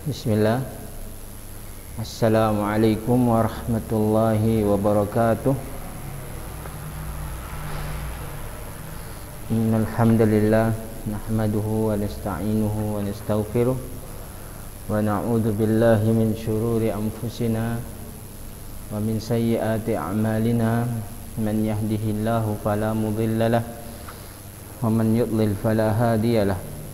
Bismillah. Assalamualaikum warahmatullahi wabarakatuh. Innal hamdalillah nahmaduhu wa nasta'inuhu wa nastaghfiruh wa na'udzu billahi min shururi anfusina wa min sayyiati a'malina. Man yahdihillahu fala mudhillalah wa man yudlil fala hadiyalah.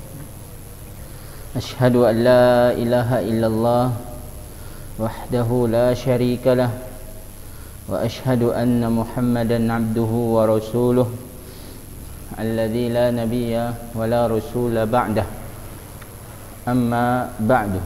Asyhadu an la ilaha illallah wahdahu la syarika lah wa asyhadu anna Muhammadan abduhu wa rasuluh alladzi la nabiyya wa la rasula ba'dah. Amma ba'du.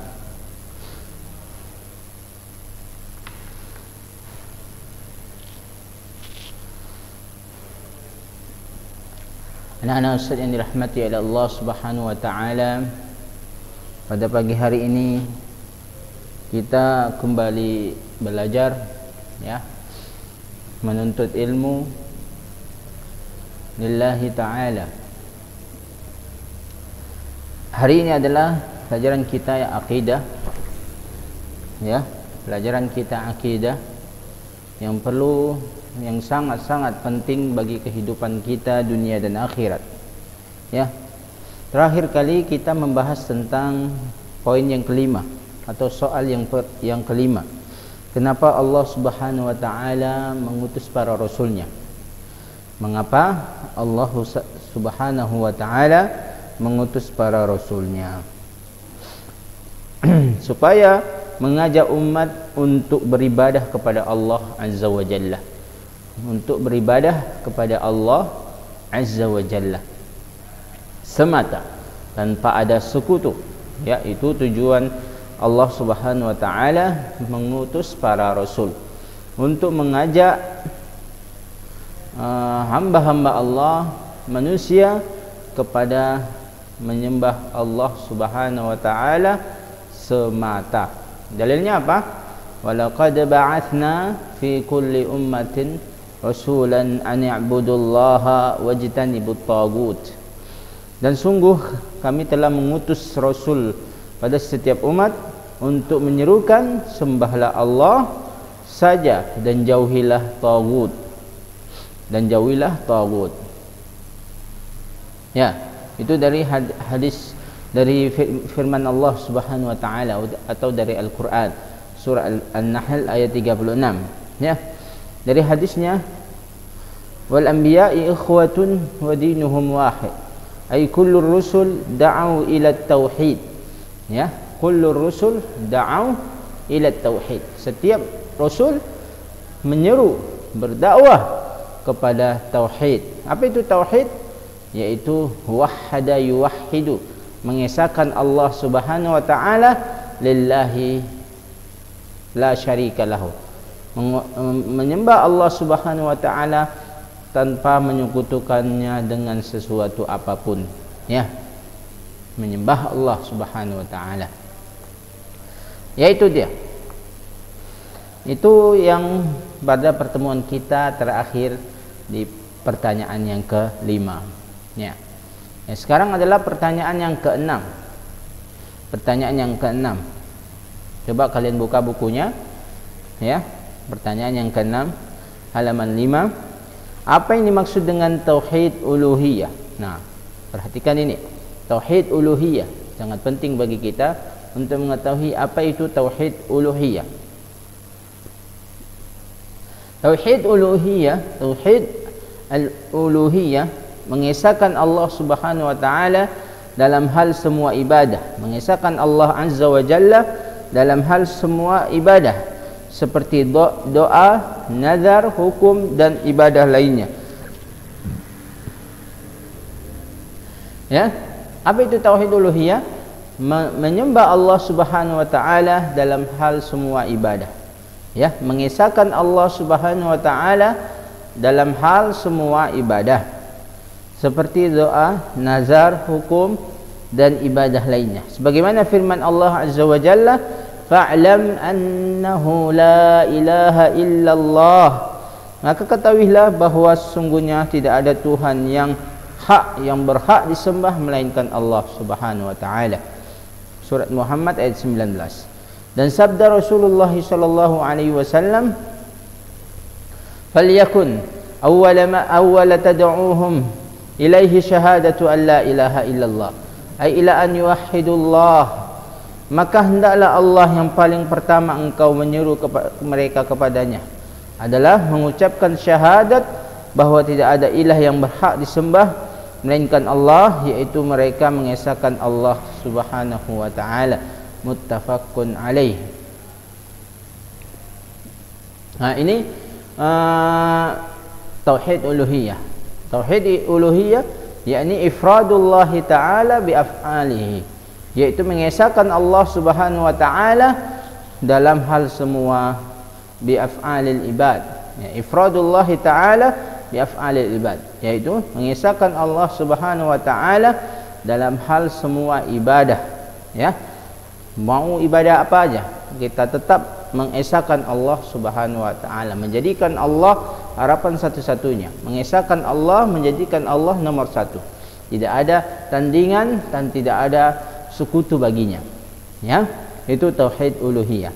Anak-anak ustaz yang dirahmati oleh Allah Subhanahu wa taala, pada pagi hari ini kita kembali belajar, ya, menuntut ilmu lillahi ta'ala. Hari ini adalah pelajaran kita yang akidah, ya, pelajaran kita akidah yang perlu, yang sangat-sangat penting bagi kehidupan kita dunia dan akhirat, ya. Terakhir kali kita membahas tentang poin yang kelima atau soal yang kelima. Kenapa Allah Subhanahu wa taala mengutus para rasulnya? Mengapa Allah Subhanahu wa taala mengutus para rasulnya? Supaya mengajak umat untuk beribadah kepada Allah Azza wa Jalla. Untuk beribadah kepada Allah Azza wa Jalla semata, tanpa ada sekutu, ya. Itu tujuan Allah Subhanahu wa taala mengutus para rasul, untuk mengajak hamba-hamba Allah, manusia, kepada menyembah Allah Subhanahu wa taala semata. Dalilnya apa? Walaqad ba'atsna fi kulli ummatin rasulan an i'budullaha wajtanibut tagut. Dan sungguh kami telah mengutus rasul pada setiap umat untuk menyerukan sembahlah Allah saja dan jauhilah tagut. Dan jauhilah tagut. Ya, itu dari hadis, dari firman Allah Subhanahu wa taala atau dari Al-Qur'an, surah An-Nahl ayat 36, ya. Dari hadisnya, wal anbiya'i ikhwatun wa dinuhum wahid. Ay kullur rusul da'u ila tauhid, ya. Kullur rusul da'u ila tauhid. Setiap rasul menyeru, berdakwah kepada tauhid. Apa itu tauhid? Yaitu wahhada yuwahhidu, mengesahkan Allah Subhanahu wa taala lillahi la syarika lahu. Menyembah Allah Subhanahu wa taala tanpa menyekutukannya dengan sesuatu apapun, ya. Menyembah Allah Subhanahu wa taala. Yaitu dia. Itu yang pada pertemuan kita terakhir di pertanyaan yang kelima, ya. Sekarang adalah pertanyaan yang keenam. Pertanyaan yang keenam. Coba kalian buka bukunya, ya. Pertanyaan yang keenam, halaman 5. Apa yang dimaksud dengan tauhid uluhiyah? Nah, perhatikan ini. Tauhid uluhiyah sangat penting bagi kita untuk mengetahui apa itu tauhid uluhiyah. Tauhid uluhiyah, tauhid al-uluhiyah, mengesahkan Allah Subhanahu wa taala dalam hal semua ibadah, mengesahkan Allah Azza wa Jalla dalam hal semua ibadah, seperti doa, nazar, hukum, dan ibadah lainnya. Ya, apa itu tauhid uluhiyah? Menyembah Allah Subhanahu wa taala dalam hal semua ibadah. Ya, mengesahkan Allah Subhanahu wa taala dalam hal semua ibadah, seperti doa, nazar, hukum, dan ibadah lainnya. Sebagaimana firman Allah Azza wa Jalla, fa'lam annahu la ilaha illallah, maka ketahuilah bahwa sesungguhnya tidak ada Tuhan yang berhak disembah melainkan Allah Subhanahu wa taala. surat Muhammad ayat 19. Dan sabda Rasulullah sallallahu alaihi wasallam, "Falyakun awwala tad'uuhum ilaihi syahadatu an la ilaha illallah." Ai ila an yuwahhidullah. Maka hendaklah Allah yang paling pertama engkau menyeru mereka kepadanya adalah mengucapkan syahadat bahawa tidak ada ilah yang berhak disembah melainkan Allah, yaitu mereka mengesahkan Allah Subhanahu wa taala. Muttafaqun alaih. Ini tauhid uluhiyah. Tauhid uluhiyah yakni ifradullah taala bi af'alihi, yaitu mengesahkan Allah Subhanahu wa taala dalam hal semua bi af'alil ibad. Ifradullah taala bi af'alil ibad, yaitu mengesahkan Allah Subhanahu wa taala dalam hal semua ibadah. Ya, mau ibadah apa aja kita tetap mengesahkan Allah Subhanahu wa taala, menjadikan Allah harapan satu-satunya, mengesahkan Allah, menjadikan Allah nomor satu. Tidak ada tandingan dan tidak ada sekutu baginya. Ya, itu tauhid uluhiyah.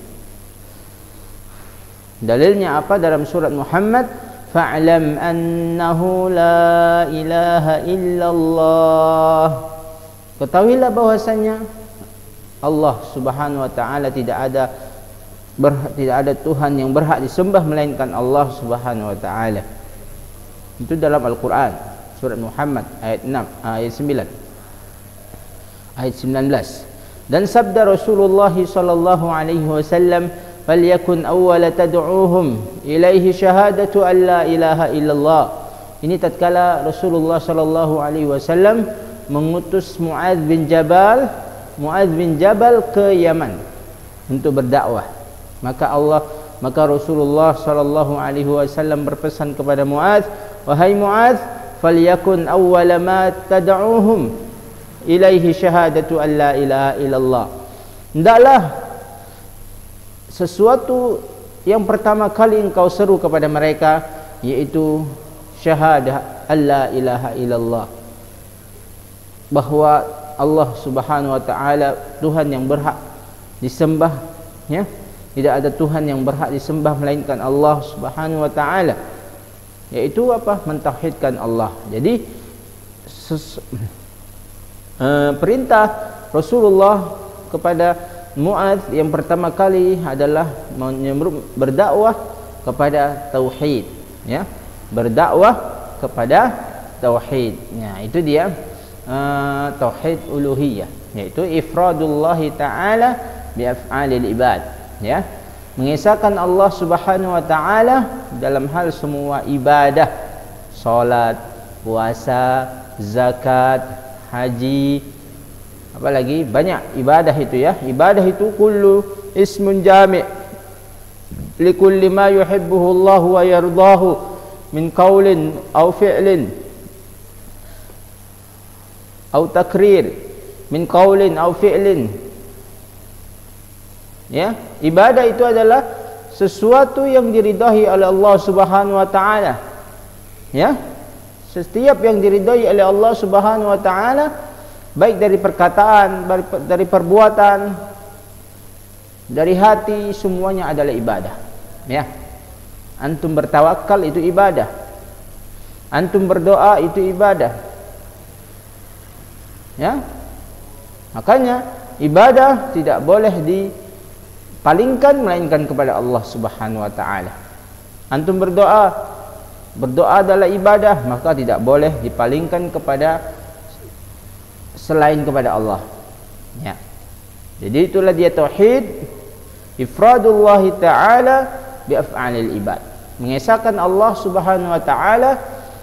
Dalilnya apa? Dalam surat Muhammad, fa'lam annahu la ilaha illallah. Ketahuilah bahwasanya Allah Subhanahu wa taala tidak ada Tuhan yang berhak disembah melainkan Allah Subhanahu wa taala. Itu dalam Al-Qur'an, surat Muhammad ayat 9. Ayat 19. Dan sabda Rasulullah sallallahu alaihi wasallam, "Falyakun awwala tad'uuhum ilaihi syahadatu an la ilaha illallah." Ini tatkala Rasulullah sallallahu alaihi wasallam mengutus Muadz bin Jabal ke Yaman untuk berdakwah. Maka Rasulullah sallallahu alaihi wasallam berpesan kepada Muadz, "Wahai Muadz, falyakun awwala ma tad'uuhum ilaihi syahadatu an la ilaha illallah." Hendaklah sesuatu yang pertama kali engkau seru kepada mereka yaitu syahadah an la ilaha illallah, bahwa Allah Subhanahu wa taala Tuhan yang berhak disembah, ya. Tidak ada Tuhan yang berhak disembah melainkan Allah Subhanahu wa taala. Yaitu apa? Mentauhidkan Allah. Jadi perintah Rasulullah kepada Muadz yang pertama kali adalah berdakwah kepada tauhid, ya. Berdakwah kepada tauhid. Ya, itu dia tauhid uluhiyah, yaitu ifradullah taala bi af'alil ibad, ya, mengesahkan Allah Subhanahu wa taala dalam hal semua ibadah, salat, puasa, zakat, haji, apalagi banyak ibadah itu, ya. Ibadah itu kullu ismun jami' likulli ma yuhibbuhu Allah wa yardahu min qaulin aw fi'lin aw takrir min qaulin aw fi'lin. Ya, ibadah itu adalah sesuatu yang diridai oleh Allah Subhanahu wa taala. Ya, setiap yang diridai oleh Allah Subhanahu wa taala, baik dari perkataan, dari perbuatan, dari hati, semuanya adalah ibadah. Ya, antum bertawakal itu ibadah, antum berdoa itu ibadah. Ya, makanya ibadah tidak boleh dipalingkan melainkan kepada Allah Subhanahu wa taala. Antum berdoa adalah ibadah, maka tidak boleh dipalingkan kepada selain kepada Allah. Ya. Jadi itulah dia tauhid, ifradullah taala bi af'alil ibad. Mengesahkan Allah Subhanahu wa taala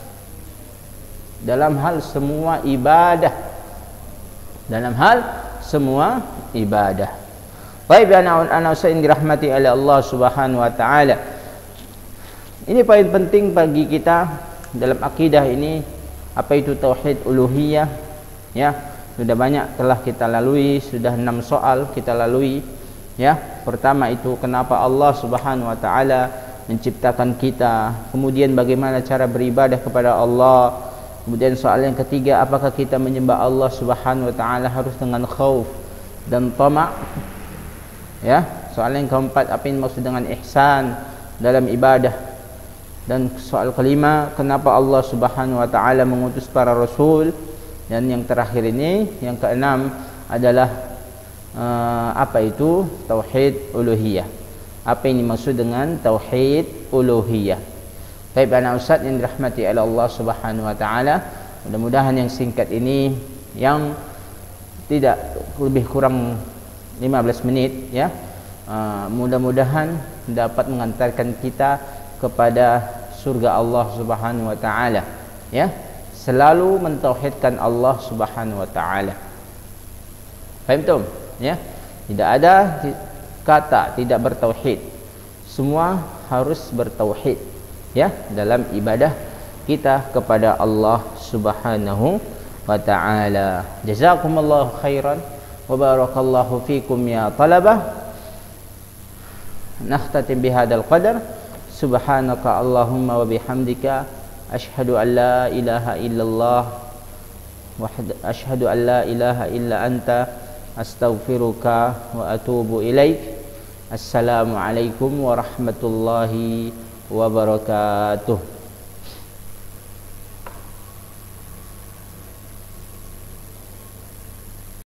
dalam hal semua ibadah. Dalam hal semua ibadah. Baik, anak-anak yang dirahmati oleh Allah Subhanahu wa taala. Ini poin penting bagi kita dalam akidah ini, apa itu tauhid uluhiyah, ya. Sudah banyak telah kita lalui, sudah 6 soal kita lalui, ya. Pertama itu kenapa Allah Subhanahu wa taala menciptakan kita, kemudian bagaimana cara beribadah kepada Allah. Kemudian soal yang ketiga, apakah kita menyembah Allah Subhanahu wa taala harus dengan khauf, dan tama'. Ya, soalan yang keempat, apa yang maksud dengan ihsan dalam ibadah? Dan soal kelima, kenapa Allah Subhanahu wa taala mengutus para rasul? Dan yang terakhir ini, yang keenam adalah apa itu tauhid uluhiyah? Apa yang dimaksud dengan tauhid uluhiyah? Baik anak ustaz yang dirahmati oleh Allah Subhanahu wa taala, mudah-mudahan yang singkat ini yang tidak lebih kurang 15 menit ya, mudah-mudahan dapat mengantarkan kita kepada surga Allah Subhanahu wa taala ya. Selalu mentauhidkan Allah Subhanahu wa taala. Faham tum? Ya. Tidak ada kata tidak bertauhid. Semua harus bertauhid ya dalam ibadah kita kepada Allah Subhanahu wa taala. Jazakumullahu khairan wa barakallahu fikum ya talabah. Nakhtatim bihadzal qadar. Subhanaka Allahumma wa bihamdika asyhadu an la ilaha illallah wa asyhadu an la ilaha illa anta astaghfiruka wa atubu ilaik. Assalamu alaikum warahmatullahi wabarakatuh.